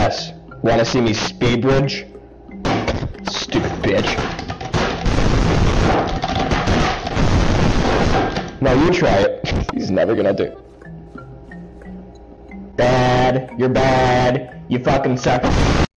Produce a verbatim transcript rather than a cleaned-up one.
Yes. Wanna see me speed bridge? Stupid bitch. No, you try it. He's never gonna do it. Bad. You're bad. You fucking suck.